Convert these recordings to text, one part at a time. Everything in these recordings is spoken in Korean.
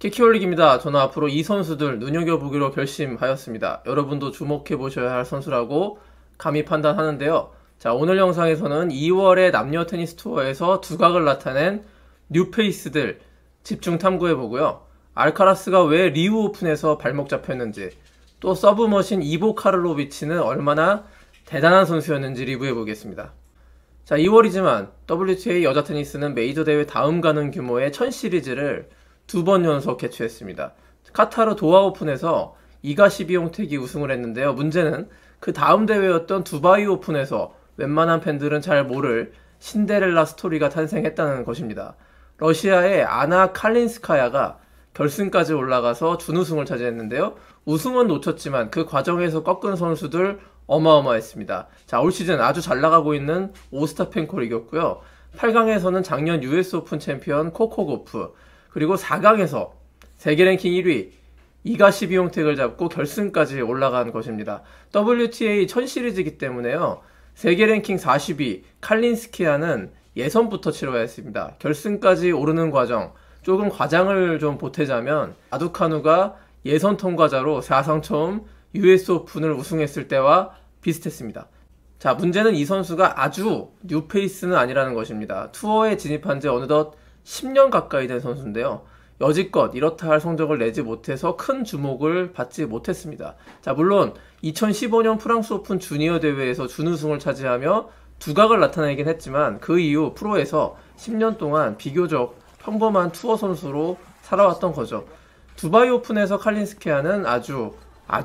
키키올릭입니다. 저는 앞으로 이 선수들 눈여겨보기로 결심하였습니다. 여러분도 주목해보셔야 할 선수라고 감히 판단하는데요. 자, 오늘 영상에서는 2월의 남녀 테니스 투어에서 두각을 나타낸 뉴페이스들 집중 탐구해보고요. 알카라스가 왜 리우 오픈에서 발목 잡혔는지, 또 서브머신 이보 카를로비치는 얼마나 대단한 선수였는지 리뷰해보겠습니다. 자, 2월이지만 WTA 여자 테니스는 메이저 대회 다음 가는 규모의 1000시리즈를 2번 연속 개최했습니다. 카타르 도하 오픈에서 이가 시비용택이 우승을 했는데요. 문제는 그 다음 대회였던 두바이 오픈에서 웬만한 팬들은 잘 모를 신데렐라 스토리가 탄생했다는 것입니다. 러시아의 아나 칼린스카야가 결승까지 올라가서 준우승을 차지했는데요. 우승은 놓쳤지만 그 과정에서 꺾은 선수들 어마어마했습니다. 자, 올 시즌 아주 잘 나가고 있는 오스타펜코를 이겼고요. 8강에서는 작년 US 오픈 챔피언 코코고프, 그리고 4강에서 세계 랭킹 1위 이가 시비용택을 잡고 결승까지 올라간 것입니다. WTA 1000시리즈이기 때문에요. 세계 랭킹 40위 칼린스키아는 예선부터 치러야 했습니다. 결승까지 오르는 과정, 조금 과장을 좀 보태자면 아두카누가 예선 통과자로 사상 처음 US 오픈을 우승했을 때와 비슷했습니다. 자, 문제는 이 선수가 아주 뉴페이스는 아니라는 것입니다. 투어에 진입한 지 어느덧 10년 가까이 된 선수인데요. 여지껏 이렇다 할 성적을 내지 못해서 큰 주목을 받지 못했습니다. 자, 물론 2015년 프랑스 오픈 주니어 대회에서 준우승을 차지하며 두각을 나타내긴 했지만 그 이후 프로에서 10년 동안 비교적 평범한 투어 선수로 살아왔던 거죠. 두바이 오픈에서 칼린스키아는 아주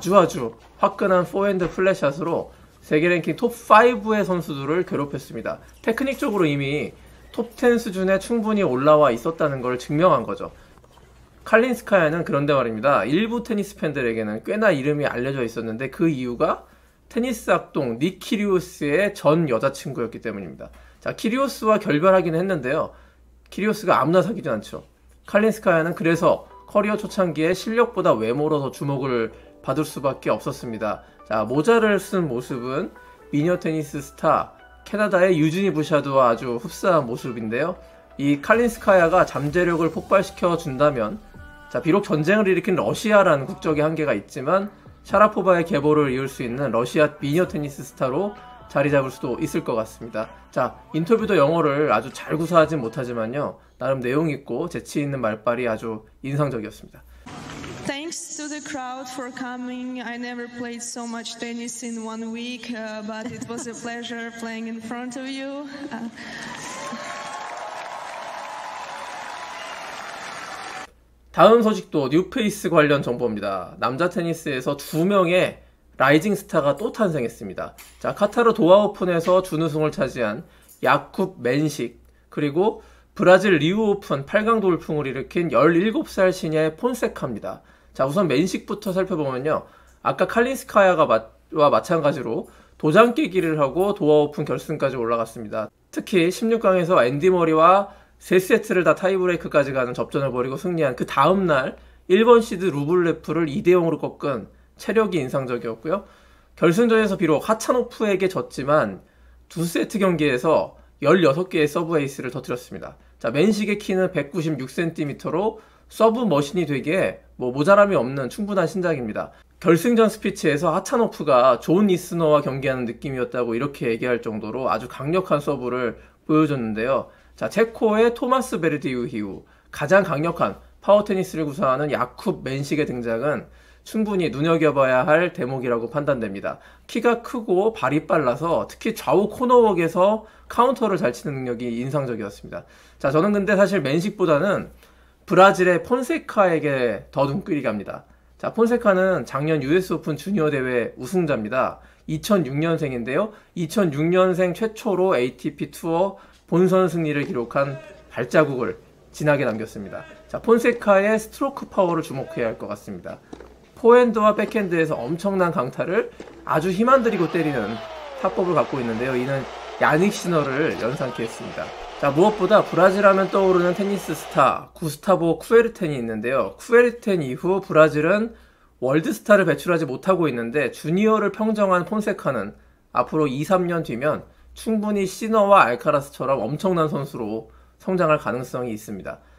화끈한 포핸드 플랫샷으로 세계 랭킹 톱 5의 선수들을 괴롭혔습니다. 테크닉적으로 이미 톱 10 수준에 충분히 올라와 있었다는 걸 증명한 거죠. 칼린스카야는 그런데 말입니다. 일부 테니스 팬들에게는 꽤나 이름이 알려져 있었는데 그 이유가 테니스 악동 닉 키리오스의 전 여자친구였기 때문입니다. 자, 키리오스와 결별하기는 했는데요. 키리오스가 아무나 사귀진 않죠. 칼린스카야는 그래서 커리어 초창기에 실력보다 외모로 더 주목을 받을 수밖에 없었습니다. 자, 모자를 쓴 모습은 미녀 테니스 스타 캐나다의 유지니 부샤드와 아주 흡사한 모습인데요. 이 칼린스카야가 잠재력을 폭발시켜 준다면, 자, 비록 전쟁을 일으킨 러시아라는 국적의 한계가 있지만 샤라포바의 계보를 이을 수 있는 러시아 미녀 테니스 스타로 자리 잡을 수도 있을 것 같습니다. 자, 인터뷰도 영어를 아주 잘 구사하진 못하지만요, 나름 내용 있고 재치 있는 말발이 아주 인상적이었습니다. Thanks to the crowd for coming. I never played so much tennis in one week, but it was a pleasure playing in front of you. 다음 소식도 뉴페이스 관련 정보입니다. 남자 테니스에서 2명의 라이징 스타가 또 탄생했습니다. 자, 카타르 도하 오픈에서 준우승을 차지한 야쿱 맨식, 그리고 브라질 리우 오픈 8강 돌풍을 일으킨 17살 신예 폰세카입니다. 자, 우선 맨식부터 살펴보면요. 아까 칼린스카야와 마찬가지로 도장 깨기를 하고 도하 오픈 결승까지 올라갔습니다. 특히 16강에서 앤디 머리와 3세트를 다 타이브레이크까지 가는 접전을 벌이고 승리한 그 다음날 1번 시드 루블레프를 2대0으로 꺾은 체력이 인상적이었고요. 결승전에서 비록 하차노프에게 졌지만 2세트 경기에서 16개의 서브 에이스를 터뜨렸습니다. 자, 맨식의 키는 196cm로 서브 머신이 되기에 모자람이 없는 충분한 신장입니다. 결승전 스피치에서 하차노프가 존 이스너와 경기하는 느낌이었다고 이렇게 얘기할 정도로 아주 강력한 서브를 보여줬는데요. 자, 체코의 토마스 베르디우 이후 가장 강력한 파워 테니스를 구사하는 야쿱 맨식의 등장은 충분히 눈여겨봐야 할 대목이라고 판단됩니다. 키가 크고 발이 빨라서 특히 좌우 코너웍에서 카운터를 잘 치는 능력이 인상적이었습니다. 자, 저는 근데 사실 맨식보다는 브라질의 폰세카에게 더 눈길이 갑니다. 자, 폰세카는 작년 US 오픈 주니어 대회 우승자입니다. 2006년생인데요. 2006년생 최초로 ATP 투어 본선 승리를 기록한 발자국을 진하게 남겼습니다. 자, 폰세카의 스트로크 파워를 주목해야 할 것 같습니다. 포핸드와 백핸드에서 엄청난 강타를 아주 힘 안 들이고 때리는 타법을 갖고 있는데요. 이는 야닉 시너를 연상케 했습니다. 자, 무엇보다 브라질 하면 떠오르는 테니스 스타 구스타보 쿠에르텐이 있는데요. 쿠에르텐 이후 브라질은 월드스타를 배출하지 못하고 있는데 주니어를 평정한 폰세카는 앞으로 2-3년 뒤면 충분히 시너와 알카라스처럼 엄청난 선수로 성장할 가능성이 있습니다.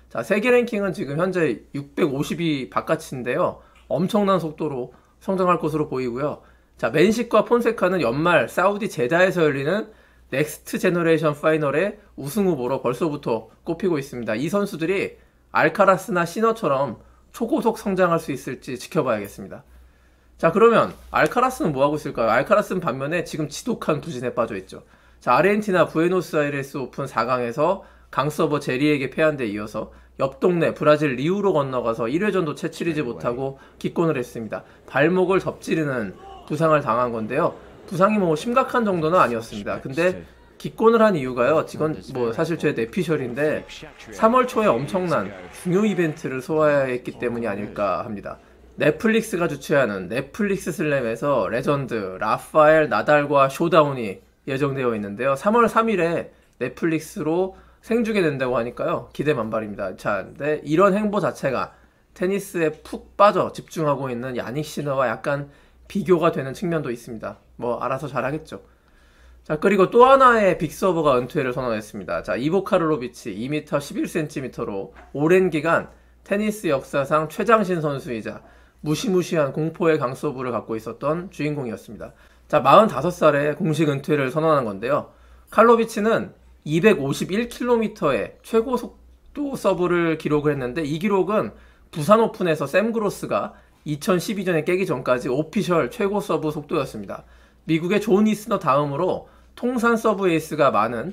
자, 세계 랭킹은 지금 현재 650위 바깥인데요. 엄청난 속도로 성장할 것으로 보이고요. 자, 맨식과 폰세카는 연말 사우디 제다에서 열리는 넥스트 제너레이션 파이널의 우승 후보로 벌써부터 꼽히고 있습니다. 이 선수들이 알카라스나 시너처럼 초고속 성장할 수 있을지 지켜봐야겠습니다. 자, 그러면 알카라스는 뭐하고 있을까요? 알카라스는 반면에 지금 지독한 부진에 빠져있죠. 자, 아르헨티나 부에노스아이레스 오픈 4강에서 강서버 제리에게 패한 데 이어서 옆 동네 브라질 리우로 건너가서 1회전도 채치르지 못하고 기권을 했습니다. 발목을 접지르는 부상을 당한 건데요. 부상이 뭐 심각한 정도는 아니었습니다. 근데 기권을 한 이유가요. 이건 뭐 사실 제 내피셜인데 3월 초에 엄청난 중요 이벤트를 소화해야 했기 때문이 아닐까 합니다. 넷플릭스가 주최하는 넷플릭스 슬램에서 레전드 라파엘 나달과 쇼다운이 예정되어 있는데요. 3월 3일에 넷플릭스로 생중계 된다고 하니까요. 기대 만발입니다. 자, 근데 이런 행보 자체가 테니스에 푹 빠져 집중하고 있는 야닉 시너와 약간 비교가 되는 측면도 있습니다. 뭐 알아서 잘하겠죠. 자, 그리고 또 하나의 빅서버가 은퇴를 선언했습니다. 자, 이보 카를로비치 2m 11cm로 오랜 기간 테니스 역사상 최장신 선수이자 무시무시한 공포의 강서부를 갖고 있었던 주인공이었습니다. 자, 45살에 공식 은퇴를 선언한 건데요. 칼로비치는 251km의 최고 속도 서브를 기록을 했는데 이 기록은 부산 오픈에서 샘 그로스가 2012년에 깨기 전까지 오피셜 최고 서브 속도였습니다. 미국의 존 이스너 다음으로 통산 서브 에이스가 많은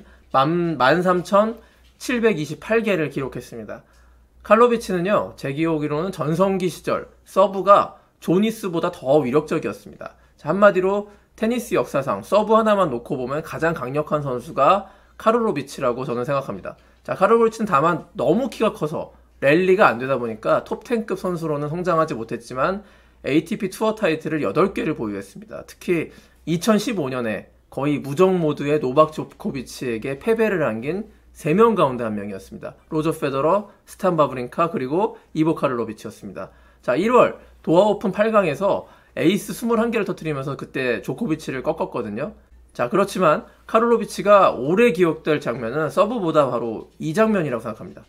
13,728개를 기록했습니다. 칼로비치는요, 제 기억으로는 전성기 시절 서브가 조니스보다 더 위력적이었습니다. 자, 한마디로 테니스 역사상 서브 하나만 놓고 보면 가장 강력한 선수가 카를로비치라고 저는 생각합니다. 자, 카를로비치는 다만 너무 키가 커서 랠리가 안 되다 보니까 톱10급 선수로는 성장하지 못했지만 ATP 투어 타이틀을 8개를 보유했습니다. 특히 2015년에 거의 무정 모드의 노박 조코비치에게 패배를 안긴 3명 가운데 한 명이었습니다. 로저 페더러, 스탄 바브린카, 그리고 이보 카를로비치였습니다. 자, 1월 도하 오픈 8강에서 에이스 21개를 터뜨리면서 그때 조코비치를 꺾었거든요. 자, 그렇지만 카를로비치가 오래 기억될 장면은 서브보다 바로 이 장면이라고 생각합니다.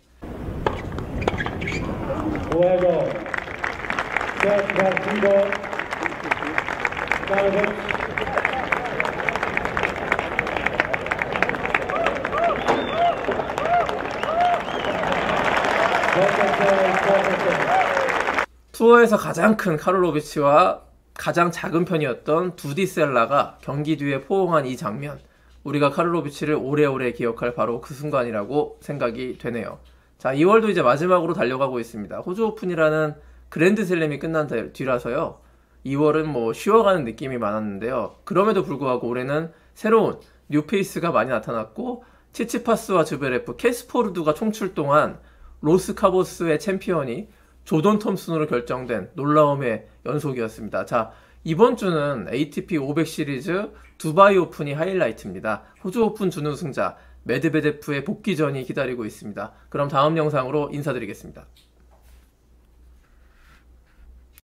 투어에서 가장 큰 카를로비치와 가장 작은 편이었던 두디셀라가 경기 뒤에 포옹한 이 장면, 우리가 카를로비치를 오래오래 기억할 바로 그 순간이라고 생각이 되네요. 자, 2월도 이제 마지막으로 달려가고 있습니다. 호주 오픈이라는 그랜드슬램이 끝난 뒤라서요. 2월은 뭐 쉬어가는 느낌이 많았는데요. 그럼에도 불구하고 올해는 새로운 뉴페이스가 많이 나타났고 치치파스와 즈베레프, 캐스포르두가 총출동한 로스카보스의 챔피언이 조던 톰슨으로 결정된 놀라움의 연속이었습니다. 자, 이번 주는 ATP 500 시리즈 두바이 오픈이 하이라이트입니다. 호주 오픈 준우승자 메드베데프의 복귀전이 기다리고 있습니다. 그럼 다음 영상으로 인사드리겠습니다.